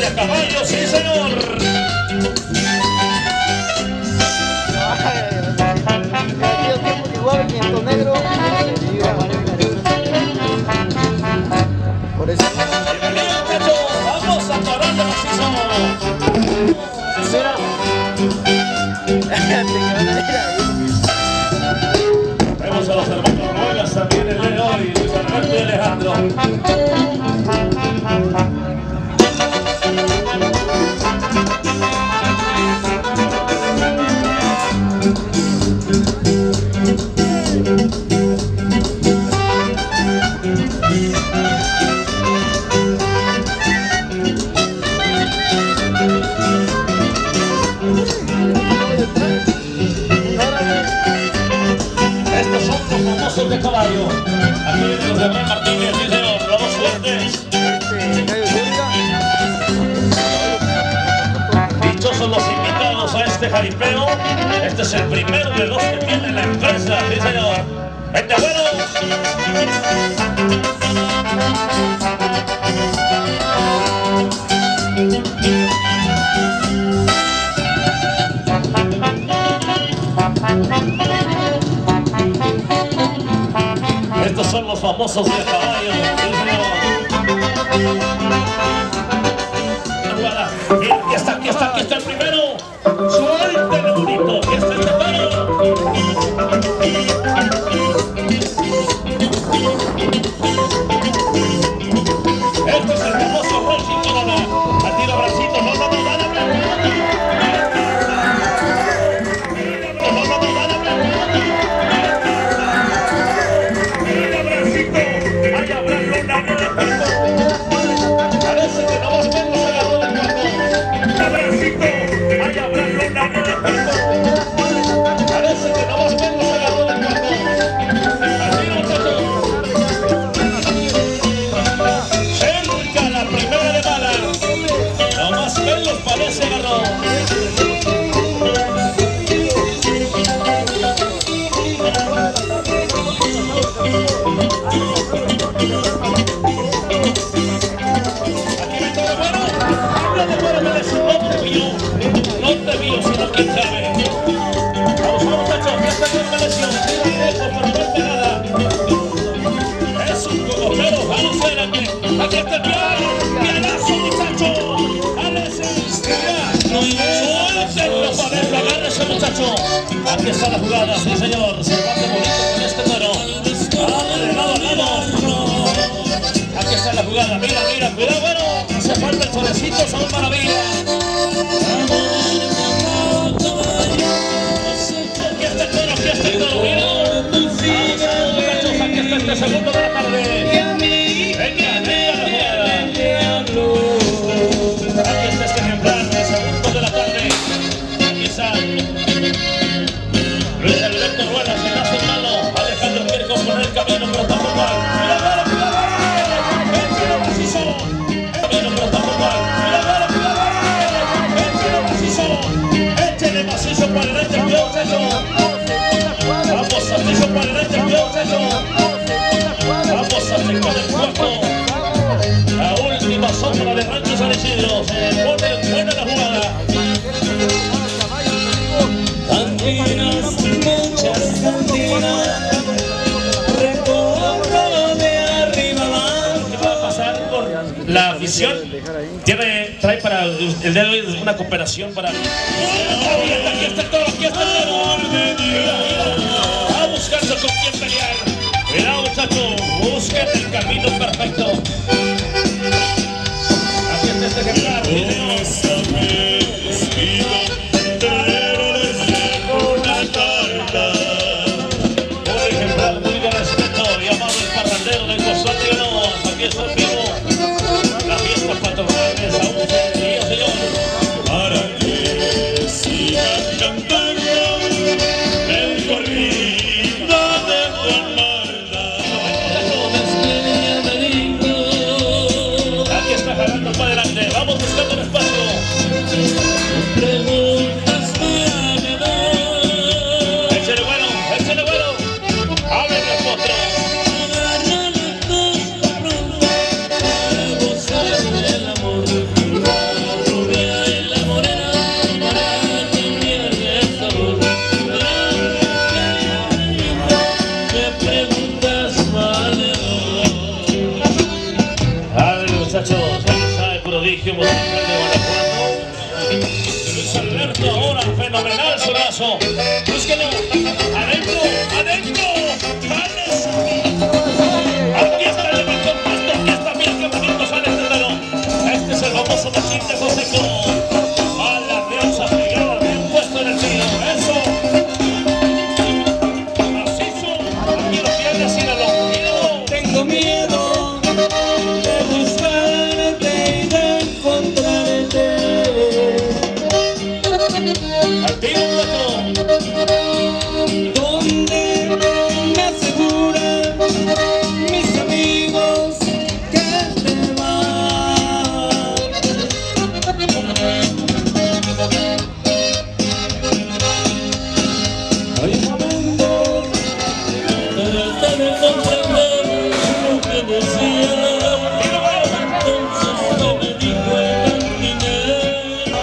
de a caballo, sí señor. Igual viento negro. Por eso. Bienvenido muchachos, vamos a parar de macizo. Mira. Vemos a los hermanos Ruelas también el día de hoy, Luis Alberto y Alejandro. De caballo. Aquí vienen los de Abraham Martínez, sí señor, los dos fuertes. Dichosos los invitados a este jaripeo. Este es el primero de dos que tiene la empresa, sí señor. ¡Vente bueno! Estos son los famosos de caballo, sí señor. Aquí está el primero. Suéltale bonito, aquí está el tercero. Este es el famoso Rocky Corona. A tiro bracito, no, dale. Parece que no vas a verlo agarrado del cuerpo. Abracito, ay, Abraham Luna, parece que no vas a verlo agarrado del cuerpo. Así no, muchachos. Cerca la primera de bala. Nomás verlos parece agarrado. No te vio, sino quién sabe. Vamos, muchachos, que esta no es una lesión. Eso, pero no es nada. Es un cogotero, vamos adelante. Aquí está el pianazo, muchacho. Suéltenlo para adentro, agárrese, muchacho. Aquí está la jugada, sí señor. Se bate bonito con este toro. De lado a lado. Aquí está la jugada, mira, cuidado, bueno. Hace falta el solecito, son maravillas. Aquí está el toro, mira. Vamos, muchachos, aquí está este segundo de la tarde. Venga, la jugada. Aquí está este ejemplar, el segundo de la tarde. Aquí está Luis Alberto Ruelas, en lazo en mano. Alejandro quiere componer el camino, pero está por mal. Cuidado, échale macizo. Camino, pero está por mal. Cuidado, échale macizo. Échale macizo para el resto, muchacho. Vamos a macizo para el resto, muchacho. Vamos a secar el cuarto. La última sombra de Rancho San Isidro. Se pone buena la jugada. Cantinas, muchas cantinas, recorro de arriba abajo. ¿Qué va a pasar con la afición? Trae para el día de hoy una cooperación para... Aquí está el toro, aquí está el toro. Va buscando con quién pelear. Cuidado, muchachos, busquen el camino perfecto. Aquí está este ejemplar. Aquí está el vivo. La fiesta patronal de Saúl, señor. Para que sigan cantando el corrido de Juan Marta. Aquí está jalando para adelante. Vamos buscando el espacio. Preguntas para quedar. Échale bueno, échale bueno. Abre el potro. Agarra las dos pronto para gozar del amor de Juan. prodigio musical de Guanajuato. Luis Alberto ahora, fenomenal solazo. Búsquelo, adentro, adentro. ¡Vales! Aquí está el mejor puesto, aquí está, mira qué bonito sale este talón. Este es el famoso machín de Joseco. A la diosa pegada, bien puesto en el tiro. Eso. Macizo, aquí lo pierdes sin el ojo. Tengo miedo de buscarte y de encontrarte. Al tiro, Donde me aseguran mis amigos que te vas. Hay momentos de tratar de comprender lo que decía. Entonces se me dijo el cantinero.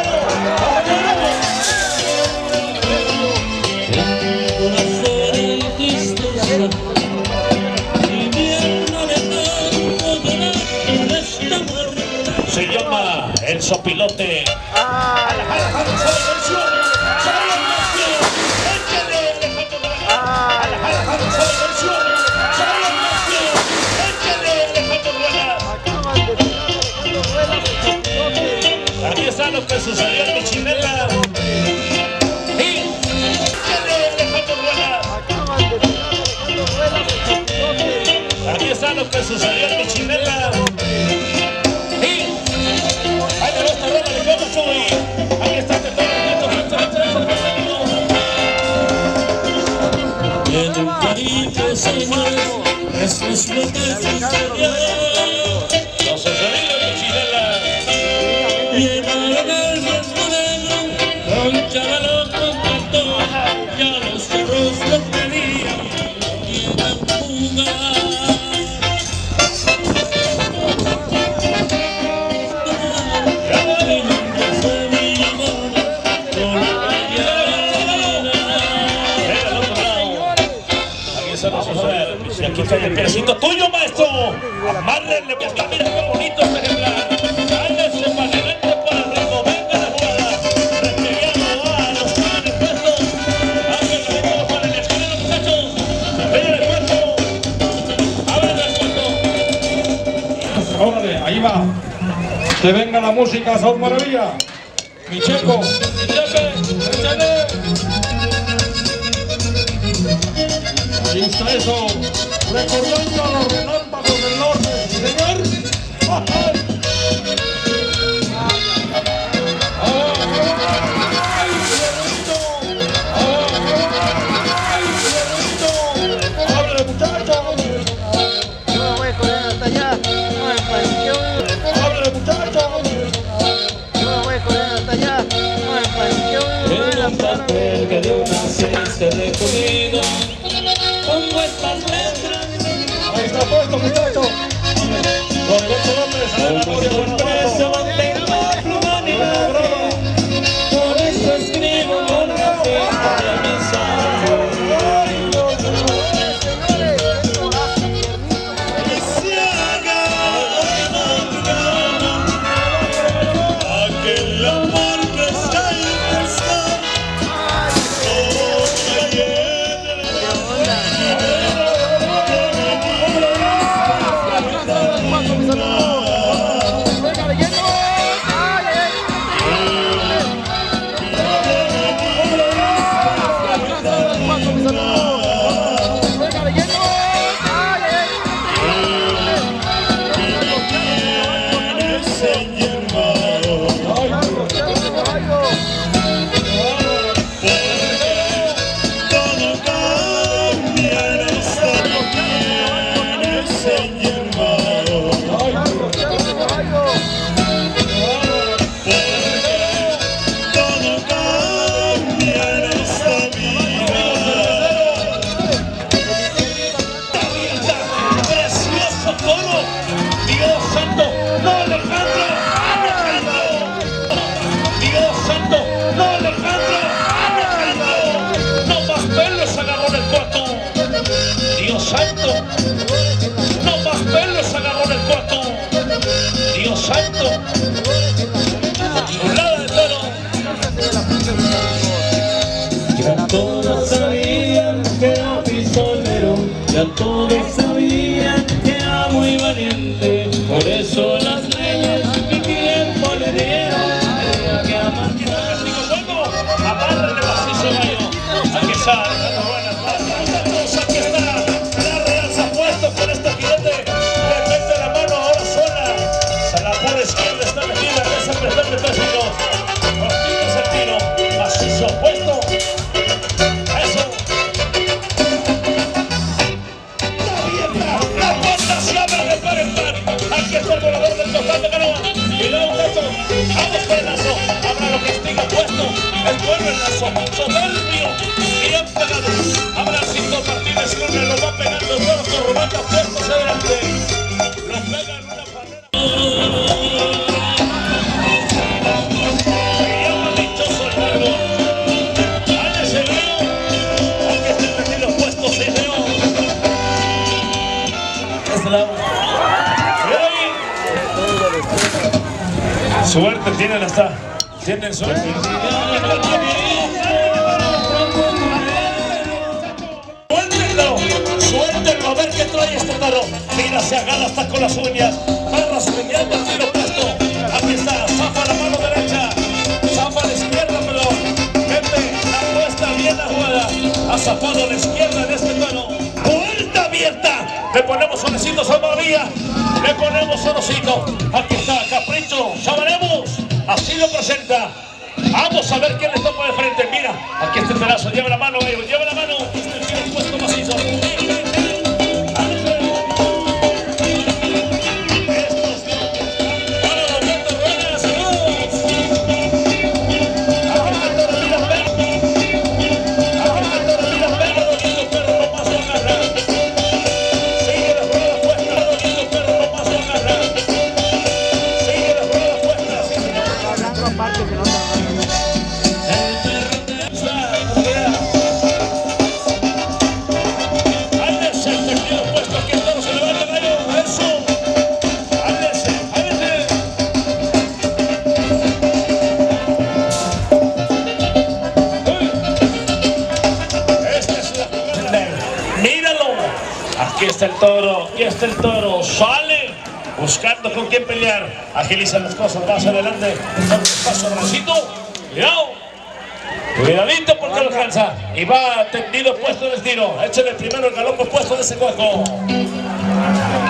Corazón tristeza, viviéndole tanto dolor, esta muerte. se llama el sopilote. Aquí está lo que sucedió en mi chinela. Aquí está lo que sucedió en mi chinela. Ahí le va esta rola de cómo soy. Aquí está de todo. En el Caribe, señores, esto es lo que sucedió. Lo sucedió en mi chinela. Llegaron el Puerto Negro, con chavalos contentó, ya los cerros los pedían, quieren jugar. Y aquí está el pedacito tuyo, maestro. Amárrenle, que acá mira qué bonito este ejemplar. Cállese para adelante, para el ritmo. Venga la jugada. Requeriendo a los que van expuestos. Abren la ventana para el esquinero, muchachos. Venga el cuerpo. Abren el cuerpo. Órale, ahí va. Que venga la música, Son Maravilla. Mi Checo, mi Chepe, échale. Ahí está eso. Recordando a los relámpagos del norte, señor. ¡Ábrele, muchachos! Yo me voy a correr hasta allá. No, en panteón. ¡Ábrele, muchachos! Yo me voy a correr hasta allá. No, en panteón. En un papel que de una cesta he recogido, pongo estas letras. Ahí está puesto. puesto. Chulada de toro. Ya todos sabían que era pistolero, ya todos sabían que era muy valiente, por eso las leyes mi tiempo le dieron. Tenía que amar. Bueno, amárrale macizo, gallo. Aquí está, dando buenas manos. Aquí está, la Real se ha puesto con este jinete. Le mete la mano ahora sola. A la pura izquierda está metida, esa apretando el tiro. Cortitos el tiro, macizo puesto. Eso. La puerta se abre de par en par. Aquí está el volador del costado de Canoa. Y luego un gato. Vamos con el lazo. Habrá lo que estiga puesto. Es bueno el lazo. Soberbio. Bien pegado. Habrá Cinto Martínez Luna. Lo va pegando el toro con Rubata puestos adelante. Lo pega en una barrera. Se llama dichoso el largo. Dale ese veo. Aquí está el retiro puesto. Se veo. Es la... Suerte tienen hasta. Tienen suerte. Suéltenlo. Suéltenlo a ver qué trae este toro. Mira, se agarra hasta con las uñas. Barras peleando el tiro puesto. Aquí está. Zafa la mano derecha. Zafa la izquierda, pero vete. La puesta bien la jugada. Ha zafado la izquierda en este toro. Puerta abierta. Le ponemos sonecitos a María. Le ponemos sonocito. Aquí está, Capricho. Llamaremos. Así lo presenta. Vamos a ver quién le topa de frente. Mira, aquí está el pedazo. Lleva la mano, lleva la mano. Este es el puesto macizo. Aquí está el toro, aquí está el toro, sale buscando con quién pelear, agiliza las cosas más adelante, paso bracito, cuidado, cuidadito porque lo alcanza y va tendido puesto en el tiro, échale primero el galope puesto de ese cueco.